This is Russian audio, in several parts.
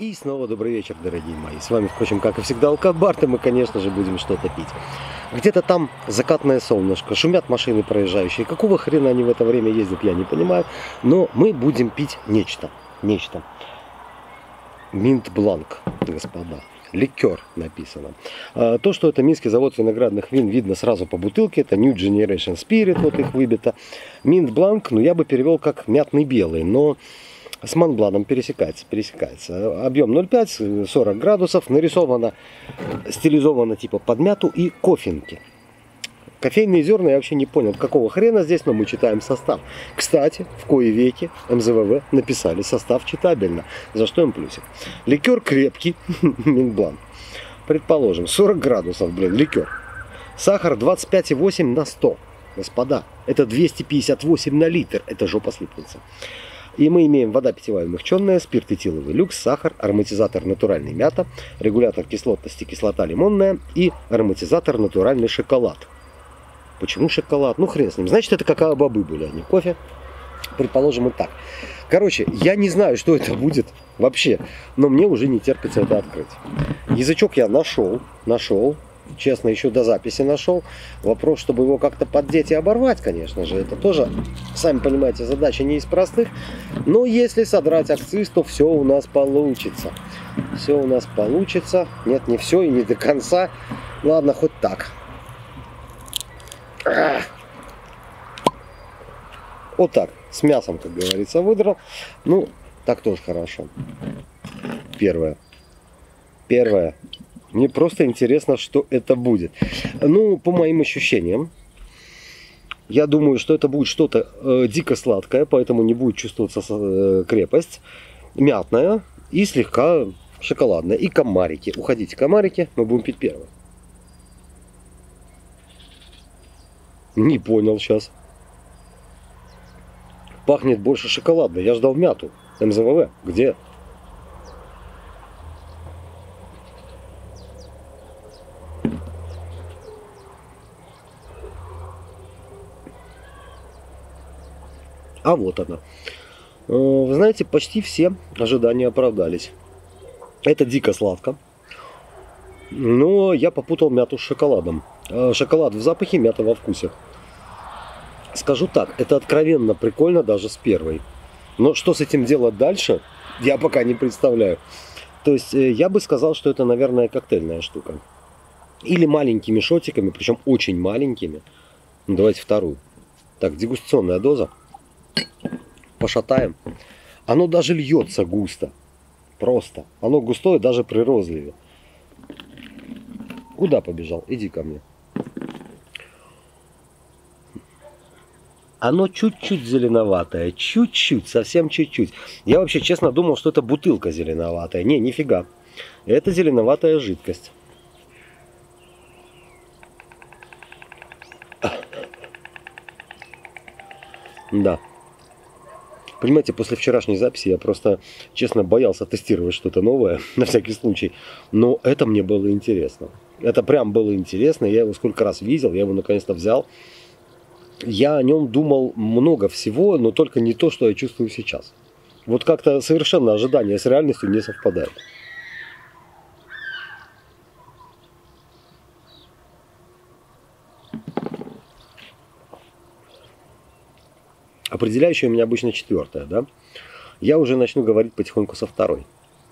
И снова добрый вечер, дорогие мои. С вами, впрочем, как и всегда, Алкобард, и мы, конечно же, будем что-то пить. Где-то там закатное солнышко, шумят машины проезжающие. Какого хрена они в это время ездят, я не понимаю. Но мы будем пить нечто. Минт-бланк, господа. Ликер написано. То, что это Минский завод виноградных вин, видно сразу по бутылке. Это New Generation Spirit, вот их выбито. Минт-бланк, ну я бы перевел как мятный белый, но с Монбланом пересекается. Объем 0,5, 40 градусов, нарисовано, стилизовано типа под мяту и кофенки. Кофейные зерна я вообще не понял, какого хрена здесь, но мы читаем состав. Кстати, в кои веки МЗВВ написали состав читабельно, за что им плюсик. Ликер крепкий, Минблан. Предположим, 40 градусов, ликер. Сахар 25,8 на 100. Господа, это 258 на литр, это жопа слипнется. И мы имеем вода питьевая умягченная, спирт этиловый люкс, сахар, ароматизатор натуральный мята, регулятор кислотности кислота лимонная и ароматизатор натуральный шоколад. Почему шоколад? Ну хрен с ним. Значит, это какао-бобы были, а не кофе. Предположим, и так. Короче, я не знаю, что это будет вообще, но мне уже не терпится это открыть. Язычок я нашел. Честно, еще до записи нашел. Вопрос, чтобы его как-то поддеть и оборвать, конечно же. Это тоже, сами понимаете, задача не из простых. Но если содрать акциз, то все у нас получится. Все у нас получится. Нет, не все и не до конца. Ладно, хоть так. Вот так. С мясом, как говорится, выдрал. Ну, так тоже хорошо. Первое. Мне просто интересно, что это будет. Ну, по моим ощущениям, я думаю, что это будет что-то дико сладкое, поэтому не будет чувствоваться крепость. Мятная и слегка шоколадная. И комарики. Уходите, комарики, мы будем пить первое. Не понял сейчас. Пахнет больше шоколадно. Я ждал мяту. МЗВВ. Где? А вот она. Вы знаете, почти все ожидания оправдались. Это дико сладко. Но я попутал мяту с шоколадом. Шоколад в запахе, мята во вкусе. Скажу так, это откровенно прикольно даже с первой. Но что с этим делать дальше, я пока не представляю. То есть я бы сказал, что это, наверное, коктейльная штука. Или маленькими шотиками, причем очень маленькими. Ну, давайте вторую. Так, дегустационная доза. Пошатаем. Оно даже льется густо. Просто. Оно густое даже при розливе. Куда побежал? Иди ко мне. Оно чуть-чуть зеленоватое. Чуть-чуть. Совсем чуть-чуть. Я вообще честно думал, что это бутылка зеленоватая. Не, нифига. Это зеленоватая жидкость. Да. Понимаете, после вчерашней записи я просто, честно, боялся тестировать что-то новое, на всякий случай. Но это мне было интересно. Это прям было интересно. Я его сколько раз видел, я его наконец-то взял. Я о нем думал много всего, но только не то, что я чувствую сейчас. Вот как-то совершенно ожидания с реальностью не совпадают. Определяющая у меня обычно четвертая, да? Я уже начну говорить потихоньку со второй.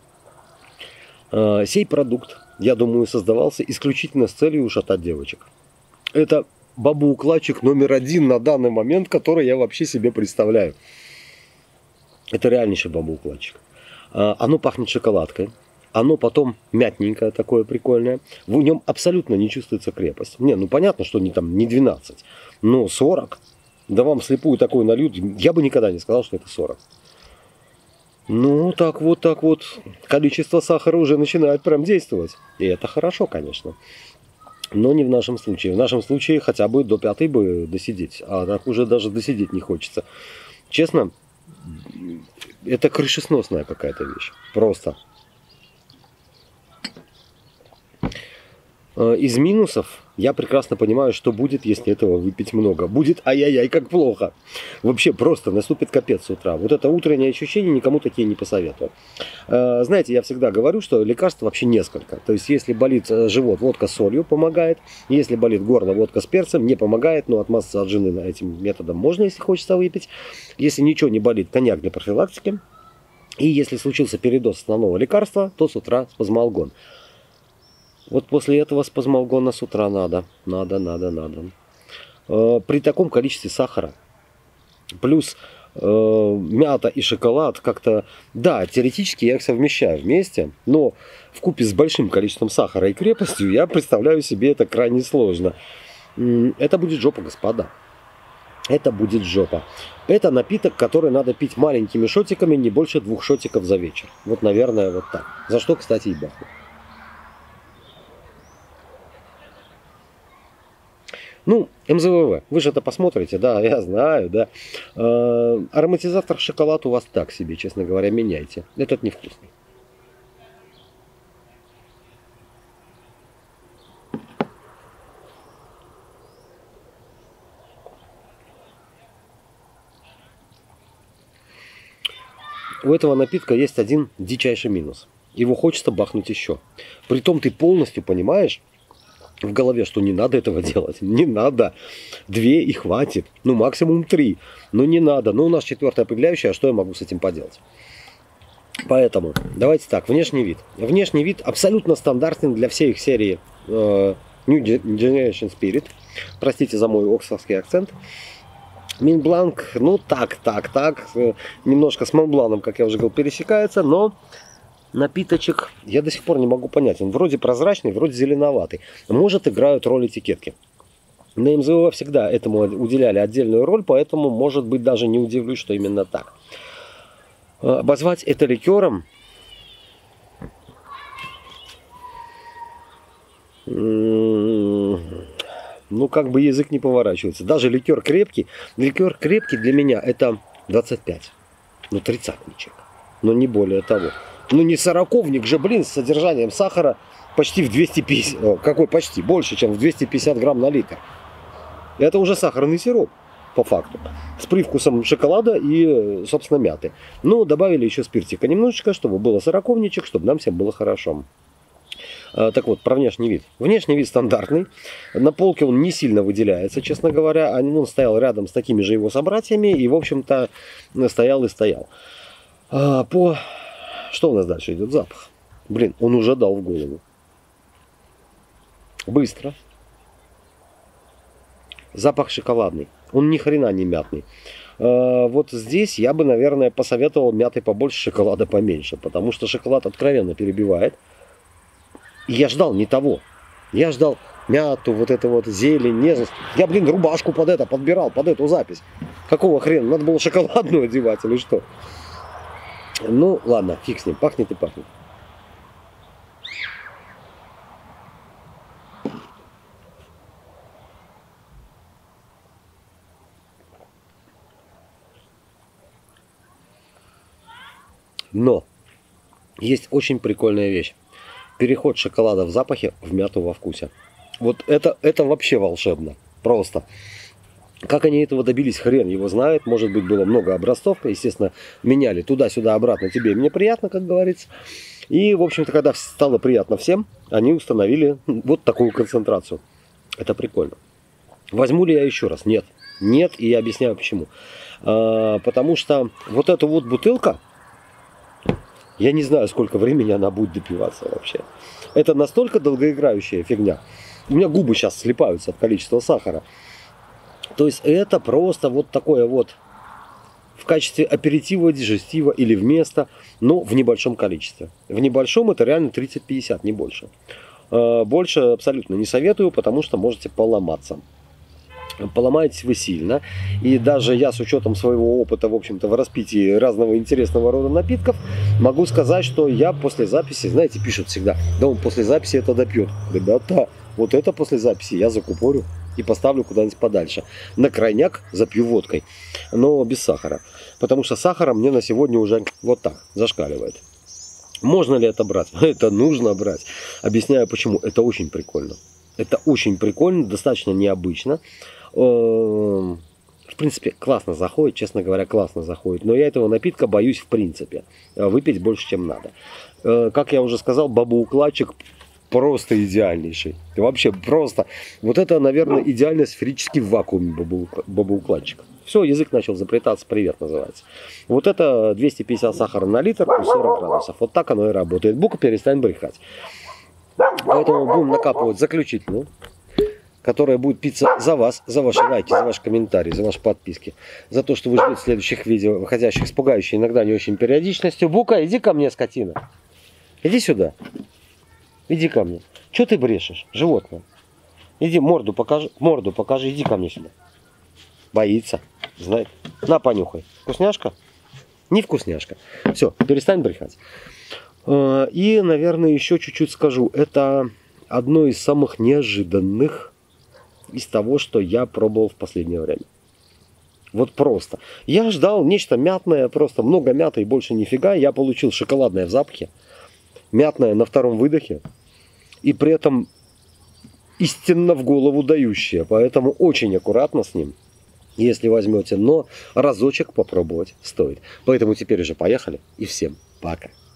Сей продукт, я думаю, создавался исключительно с целью ушатать девочек. Это баба-укладчик номер один на данный момент, который я вообще себе представляю. Это реальнейший баба-укладчик. Оно пахнет шоколадкой. Оно потом мятненькое такое прикольное. В нем абсолютно не чувствуется крепость. Не, ну понятно, что не 12, но 40. Да вам слепую такой нальют, я бы никогда не сказал, что это 40. Ну, так вот. Количество сахара уже начинает прям действовать. И это хорошо, конечно. Но не в нашем случае. В нашем случае хотя бы до 5 бы досидеть. А так уже даже досидеть не хочется. Честно, это крышесносная какая-то вещь. Просто. Из минусов я прекрасно понимаю, что будет, если этого выпить много. Будет ай-яй-яй, как плохо. Вообще просто наступит капец с утра. Вот это утреннее ощущение никому такие не посоветую. Знаете, я всегда говорю, что лекарств вообще несколько. То есть, если болит живот, водка с солью помогает. Если болит горло, водка с перцем не помогает. Но отмазаться от жены этим методом можно, если хочется выпить. Если ничего не болит, коньяк для профилактики. И если случился передоз основного лекарства, то с утра спазмолгон. Вот после этого спазмолгона с утра надо. При таком количестве сахара, плюс мята и шоколад, как-то, да, теоретически я их совмещаю вместе, но вкупе с большим количеством сахара и крепостью я представляю себе это крайне сложно. Это будет жопа, господа. Это будет жопа. Это напиток, который надо пить маленькими шотиками, не больше 2 шотиков за вечер. Вот, наверное, вот так. За что, кстати, и бахну. Ну, МЗВВ, вы же это посмотрите, да, я знаю, да. Ароматизатор шоколад у вас так себе, честно говоря, меняйте. Этот невкусный. У этого напитка есть один дичайший минус. Его хочется бахнуть еще. Притом ты полностью понимаешь в голове, что не надо этого делать. Не надо. 2 и хватит. Ну, максимум 3. Но не надо. Ну, у нас 4-я определяющая, а что я могу с этим поделать? Поэтому, давайте так, внешний вид. Внешний вид абсолютно стандартен для всей их серии New Generation Spirit. Простите за мой оксфордский акцент. Mint Blanc, ну так. Немножко с Монбланом, как я уже говорил, пересекается, но напиточек я до сих пор не могу понять. Он вроде прозрачный, вроде зеленоватый. Может, играют роль этикетки. На МЗВ всегда этому уделяли отдельную роль, поэтому, может быть, даже не удивлюсь, что именно так. Обозвать это ликером... Ну, как бы язык не поворачивается. Даже ликер крепкий. Ликер крепкий для меня это 25. Ну, 30-ничек. Но не более того. Ну, не 40-ник же, блин, с содержанием сахара почти в 250... Какой почти? Больше, чем в 250 грамм на литр. Это уже сахарный сироп, по факту. С привкусом шоколада и, собственно, мяты. Ну, добавили еще спиртика немножечко, чтобы было 40-ничек, чтобы нам всем было хорошо. Так вот, про внешний вид. Внешний вид стандартный. На полке он не сильно выделяется, честно говоря. Он стоял рядом с такими же его собратьями. И, в общем-то, стоял и стоял. Что у нас дальше идет? Запах. Блин, он уже дал в голову. Быстро. Запах шоколадный. Он ни хрена не мятный. Вот здесь я бы, наверное, посоветовал мяты побольше, шоколада поменьше. Потому что шоколад откровенно перебивает. И я ждал не того. Я ждал мяту, вот это вот зелень, нежность. Я, блин, рубашку под это подбирал, под эту запись. Какого хрена? Надо было шоколадную одевать или что? Ну, ладно, фиг с ним. Пахнет и пахнет. Но есть очень прикольная вещь. Переход шоколада в запахе в мяту во вкусе. Вот это вообще волшебно. Просто. Как они этого добились, хрен его знает. Может быть, было много образцов. Естественно, меняли туда-сюда, обратно. Тебе и мне приятно, как говорится. И, в общем-то, когда стало приятно всем, они установили вот такую концентрацию. Это прикольно. Возьму ли я еще раз? Нет. Нет, и я объясняю почему. Потому что вот эта вот бутылка, я не знаю, сколько времени она будет допиваться вообще. Это настолько долгоиграющая фигня. У меня губы сейчас слипаются от количества сахара. То есть это просто вот такое вот в качестве аперитива, дижестива или вместо, но в небольшом количестве. В небольшом это реально 30-50, не больше. Больше абсолютно не советую, потому что можете поломаться. Поломаетесь вы сильно. И даже я с учетом своего опыта, в общем-то, в распитии разного интересного рода напитков, могу сказать, что я после записи, знаете, пишут всегда, да он после записи это допьет. Ребята, вот это после записи я закупорю и поставлю куда-нибудь подальше. На крайняк запью водкой, но без сахара. Потому что сахара мне на сегодня уже вот так зашкаливает. Можно ли это брать? Это нужно брать. Объясняю почему. Это очень прикольно. Это очень прикольно, достаточно необычно. В принципе, классно заходит, честно говоря, классно заходит. Но я этого напитка боюсь в принципе. Выпить больше, чем надо. Как я уже сказал, бобоукладчик просто идеальнейший. Вообще просто. Вот это, наверное, идеально сферический в вакууме бобоукладчик. Все, язык начал заплетаться, привет называется. Вот это 250 сахара на литр плюс 40 градусов. Вот так оно и работает. Бука, перестань брехать. Поэтому будем накапывать заключительную, которая будет питься за вас, за ваши лайки, за ваши комментарии, за ваши подписки. За то, что вы ждете следующих видео, выходящих с пугающей, иногда не очень периодичностью. Бука, иди ко мне, скотина. Иди сюда. Иди ко мне. Че ты брешешь, животное? Иди, морду покажи, иди ко мне сюда. Боится, знает. На, понюхай. Вкусняшка? Не вкусняшка. Все, перестань брехать. И, наверное, еще чуть-чуть скажу. Это одно из самых неожиданных из того, что я пробовал в последнее время. Вот просто. Я ждал нечто мятное, просто много мяты и больше нифига. Я получил шоколадное в запахе, мятное на втором выдохе. И при этом истинно в голову дающее. Поэтому очень аккуратно с ним, если возьмете. Но разочек попробовать стоит. Поэтому теперь уже поехали. И всем пока.